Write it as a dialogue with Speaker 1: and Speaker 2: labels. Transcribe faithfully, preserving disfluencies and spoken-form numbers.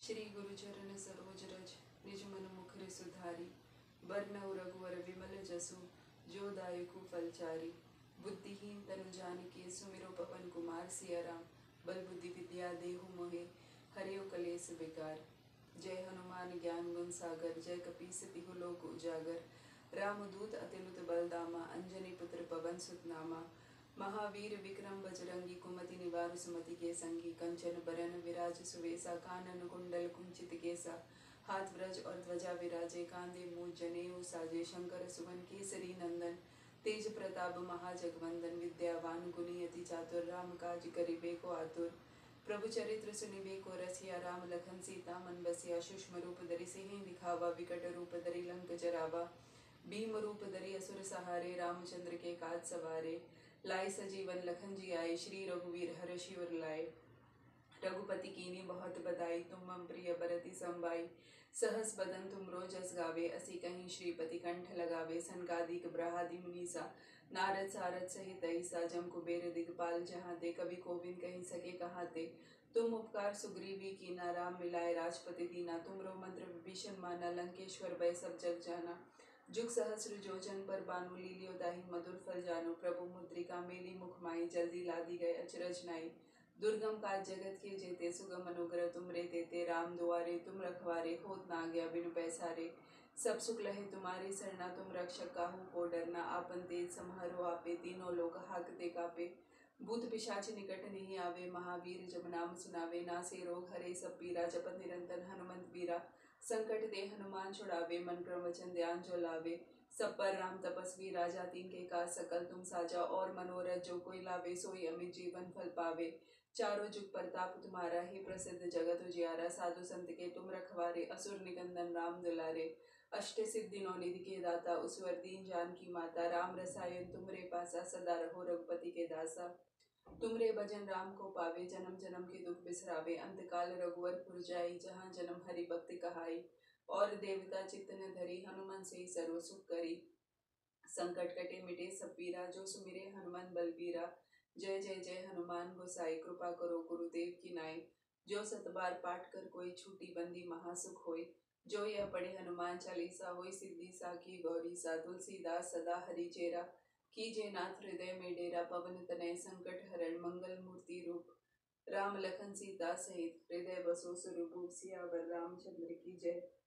Speaker 1: श्री गुरुचरण सरोज रज निज मन मुखर सुधारी। बरनउँ रघुवर विमल जसु जो दायकु फलचारी। बुद्धिहीन तनु जानिके सुमिरो पवन कुमार सिया राम। बल बुद्धि विद्या देहु मोहे हरियो कलेस विकार। जय हनुमान ज्ञान गुण सागर जय कपीस तिहु लोक उजागर। राम दूत अतिनुत बलदामा अंजनी पुत्र पवन सुत नामा। महावीर विक्रम बजरंगी कुमति निवार सुमति के संगी। कंचन बरन विराज सुवेसा कानन कुंडल कुंचित केसा। हाथ व्रज और ध्वजा विराजे कांधे मूज जनेऊ साजे। शंकर सुवन केसरी नंदन तेज प्रताप महाजगवंदन। विद्यावान गुणी अति चातुर राम काज करिबे को आतुर। प्रभु चरित्र सुनिबे को रसिया राम लखन सीता मन बसिया। सूक्ष्म रूप धरि सिंह दिखावा विकट रूप धरि लंक जरावा। भीम रूप धरि असुर सहारे रामचंद्र के काज सवारे। लाए सजीवन लखन जी आए श्री रघुवीर हर्षि उर लाए। रघुपति कीन्ही बहुत बधाई तुम मम प्रिय भरति संभाई। सहस बदन तुम रोजस गावे असी कहीं श्रीपति कंठ लगावे। सनकादिक ब्रहादि मुनीसा नारद सारद सहित ऐसा। जम कुबेर दिगपाल जहाते कवि कोविद कहि सके कहाते। तुम उपकार सुग्रीवी कीना राम मिलाए राजपति दीना। तुमरो मंत्र विभीषण माना लंकेश्वर भय सब जग जाना। जुग सहस्र जोजन पर बानु लीलियो दाहि मधुर फल जानु। प्रभु मुद्रिका मेली मुख माई जल्दी लादी गए अचरज नाई। दुर्गम काज जगत के जेते सुगम अनुग्रह तुमरे तेते। राम दुआरे तुम रखवारे होत न आज्ञा बिनु पैसारे। सब सुख लहे तुम्हारी सरना तुम रक्षक काहू को डरना। आपन तेज समहरो आपे तीनों लोक हाकते कापे। भूत पिशाच निकट नहीं आवे महावीर जब नाम सुनावे। नासे रोग हरे सब पीरा जपत निरंतर हनुमंत बीरा। संकट ते हनुमान छुड़ावे मन क्रम वचन ध्यान जो लावे। सब पर राम तपस्वी राजा तिनके काज सकल तुम साजा। और मनोरथ जो कोई लावे सोई अमित जीवन फल पावे। चारों जुग परताप तुम्हारा ही प्रसिद्ध जगत उजियारा। साधु संत के तुम रखवारे असुर निकंदन राम दुलारे। अष्ट सिद्धि नौ निधि के दाता उसवर दीन जानकी माता। राम रसायन तुमरे पासा सदा रहो रघुपति के दासा। तुमरे भजन राम को पावे जन्म जन्म के दुख बिसरावे। अंत काल रघुवर पुर जाई जहाँ जन्म हरि भक्ति कहाई। और देवता चित्त न धरी हनुमान से सर्व सुख करी। संकट कटे मिटे सब पीरा जो सुमिरे हनुमान बलबीरा। जय जय जय हनुमान गोसाई कृपा करो गुरुदेव की नाई। जो सत बार पाठ कर कोई छूटी बंदी महासुख होई। जो यह पढ़े हनुमान चालीसा होई सिद्धि साखी गौरी सा। तुलसीदास सदा हरि चेरा कीजे नाथ हृदय में डेरा। पवन तनय संकट हरण मंगल मूर्ति रूप। राम लखन सीता सहित हृदय बसो सुरभूप। सियावर रामचंद्र की जय।